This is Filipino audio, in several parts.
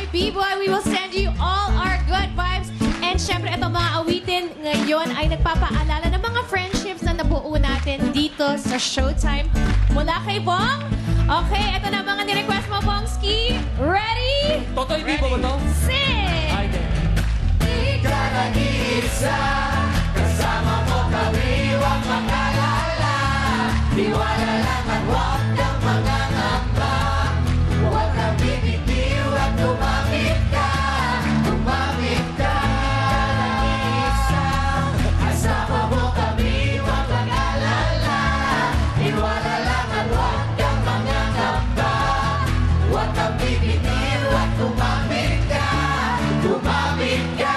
B-Boy. We will send you all our good vibes. And syempre, itong mga awitin ngayon ay nagpapaalala ng mga friendships na nabuo natin dito sa Showtime. Mula kay Vhong. Okay, ito na mga nirequest mo, Vhongski. Ready? Totoy Bibo ba to? Sing! Ay, di. Di ka nag-iisa, kasama mo kami, huwag mag-alala. Tiwala lang at huwag kang mangangamba. Huwag kang bibitiw at tumamit ka. Tumamit ka, nag-iisa. Kasama mo kami, huwag mag-alala. Tiwala lang at huwag kang mangangamba. Huwag kang bibitiw at tumamit ka. Tumamit ka.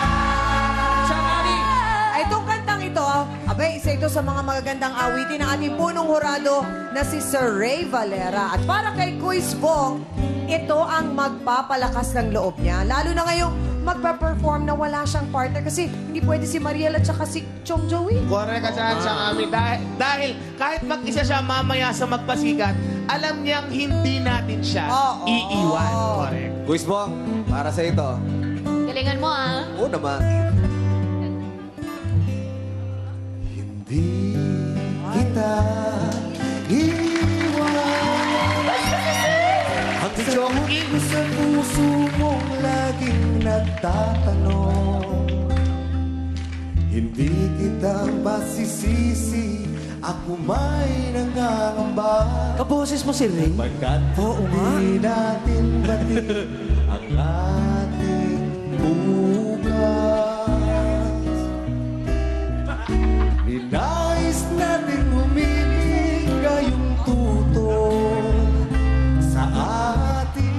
Itong kantang ito, abay, isa ito sa mga magagandang awitin ng ating punong hurado na si Sir Ray Valera. At para kay Kuis Vhong, ito ang magpapalakas ng loob niya. Lalo na ngayong magpa-perform na wala siyang partner kasi hindi pwede si Mariel at saka si Chong Joey. Correct ka dyan sa amin. Dahil kahit mag-isa siya mamaya sa magpasikat, alam niyang hindi natin siya iiwan. Correct. Kuis Vhong, para sa ito. Galingan mo, ah. Oo naman. Hindi kita iiwan. Hanggang sa puso mong laging nagtatanong. Hindi kita masisisi, ako may nangangamba. Kaboses mo si Ray? Pagkat hindi natin batid ang ating bukas. Ninais natin humibig kayong tutol sa atin.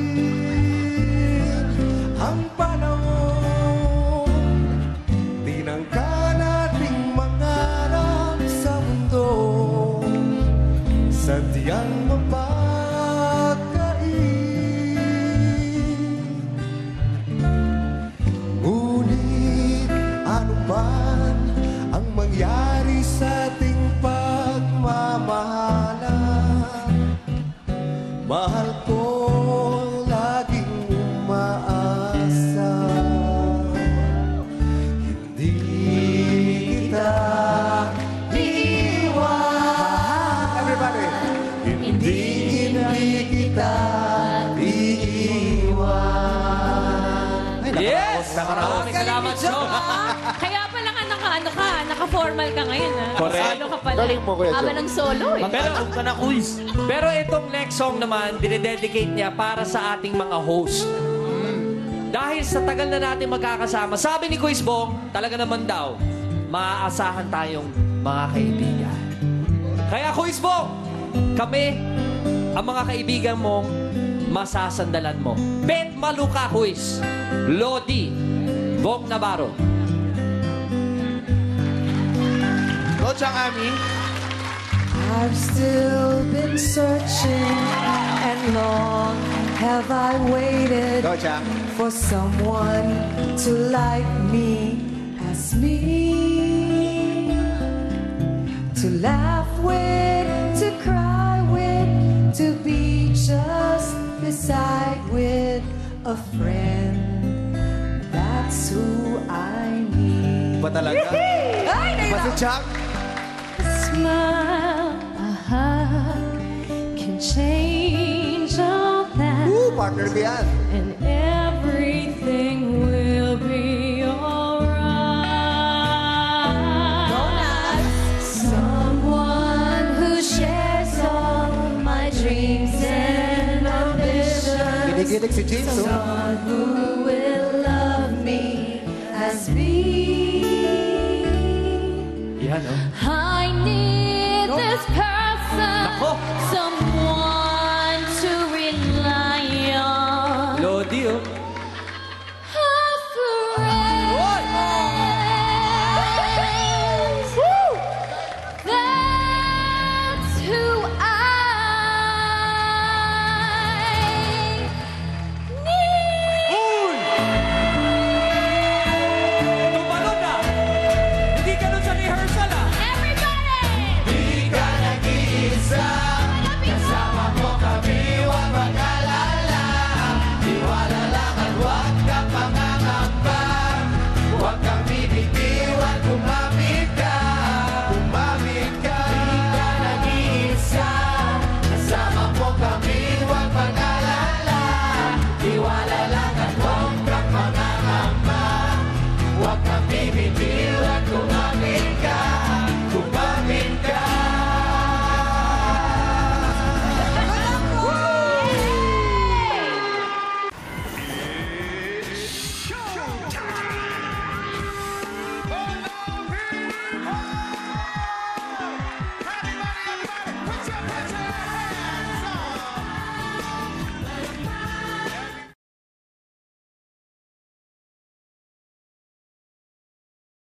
Ang panahon, tinangka nating mangarap sa mundo. Sadyang mapagkain. Ngunit ano man ang mangyari sa ating pagmamahalan, mahal ko laging umaasa. Hindi kita iiwan. Everybody! Hindi kita iiwan. Yes! Maraming salamat, Chong. Kaya pala nga naka-formal ka ngayon, ha? Correct. Solo ka pala. Galing mo, Kuya Aba Chong. ng solo, eh. Mag-along ka na, quiz. Pero itong next song naman, dinededicate niya para sa ating mga host. Dahil sa tagal na natin magkakasama, sabi ni Kuis Vhong, talaga naman daw, maaasahan tayong mga kaibigan. Kaya Kuis Vhong, kami, ang mga kaibigan mong masasandalan mo. Bet Maluka Kuis, Lodi, Vhong Navarro. Go, Chang Ami. I've still been searching and long have I waited Go, Chang. for someone to like me as me. To laugh with, to cry with, to be just beside with a friend. That's who I need. Ba talaga? Ay, Ba si Chang? A smile, a hug can change all that. Partner ba yan? And everything will be alright. Someone who shares all my dreams and ambitions. Kinikilig si James, oh. Someone who will love me as me. Yan, oh. I need this person. Nako. Someone